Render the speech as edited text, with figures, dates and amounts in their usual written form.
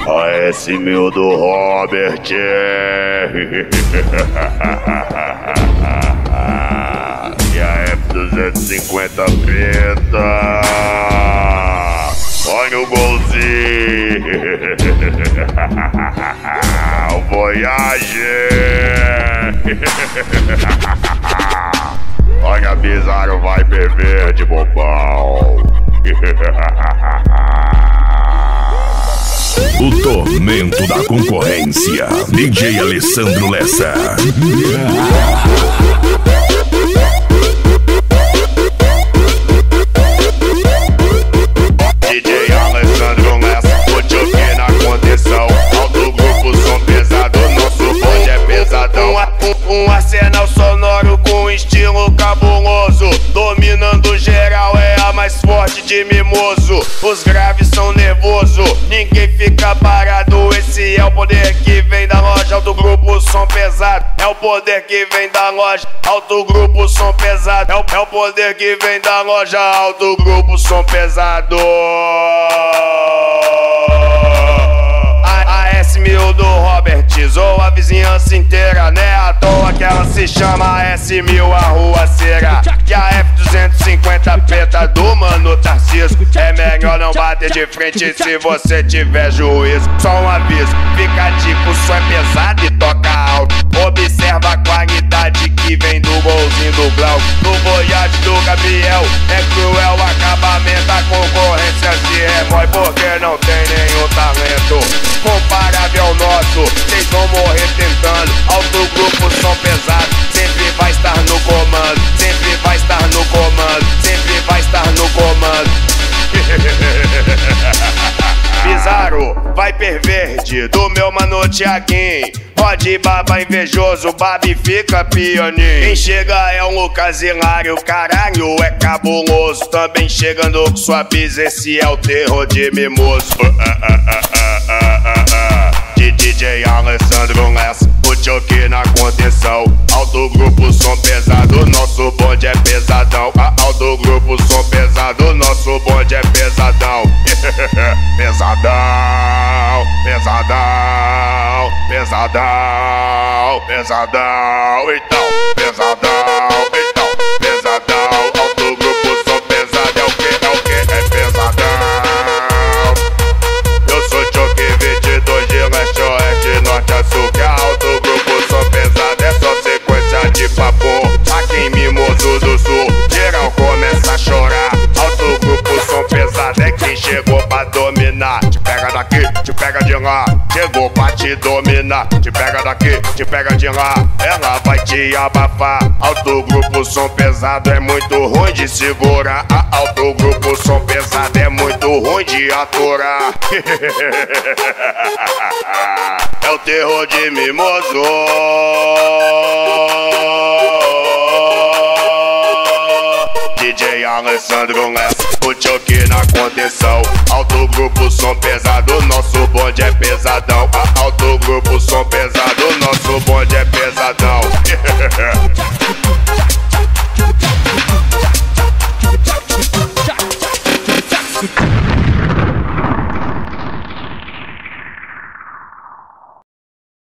A S1000 do Robert. E a F250 preta. Olha o golzinho. O Voyager. Olha, Bizarro Viper verde, bobão. O tormento da concorrência. DJ Alessandro Lessa. DJ Alessandro Lessa, o choque na condição. Alto grupo, som pesado, nosso bonde é pesadão. Um arsenal sonoro com estilo cabuloso, dominando geral, é a mais forte de mimoso. Os graves são nervoso, ninguém fica parado. Esse é o poder que vem da loja. Alto grupo, som pesado. É o poder que vem da loja. Alto grupo, som pesado. É o poder que vem da loja. Alto grupo, som pesado. A S1000 do Robert zoou a vizinhança inteira, né? À toa que ela se chama S1000 arruaceira. E a F250 preta do Mano Tarcísio. É melhor não bater de frente se você tiver juízo. Só um aviso, fica tipo, o som é pesado e toca alto. Observa a qualidade que vem do golzinho do Blau. No Voyage do Gabriel é cruel o acabamento. A concorrência se remói porque não tem nenhum talento comparável ao nosso. Vocês vão morrer tentando. Alto grupo, som pesado, sempre vai estar no comando. Sempre vai estar no comando. Sempre vai estar no comando. Bizarro, Viper verde do meu mano Thiaguinho. Pode baba invejoso, babi fica pianinho. Quem chega é o Lucas Hilário, caralho é cabuloso. Também chegando com sua bis, esse é o terror de mimoso. De DJ Alessandro Lessa, o choque na contenção. Alto grupo, som pesado, nosso bonde é pesadão. Alto grupo, som pesado, nosso bonde é pesadão. Pesadão, pesadão, pesadão, pesadão, então, pesadão, então, pesadão. Alto grupo, som pesado, é o que, é pesadão. Eu sou choque 22 de leste, oeste, norte a sul. Que alto grupo, som pesado, é só sequência de papo. Aqui em Mimoso do Sul, geral começa a chorar. Alto grupo, som pesado, é quem chegou pra dominar. Te pega daqui, te pega de lá, chegou pra te dominar. Te pega daqui, te pega de lá, ela vai te abafar. Alto grupo, som pesado, é muito ruim de segurar. Alto grupo, som pesado, é muito ruim de aturar. É o terror de Mimoso. DJ Alessandro Lessa, o choque na contenção. Alto grupo, som pesado, nosso bonde é pesadão. Alto grupo, som pesado, nosso bonde é pesadão.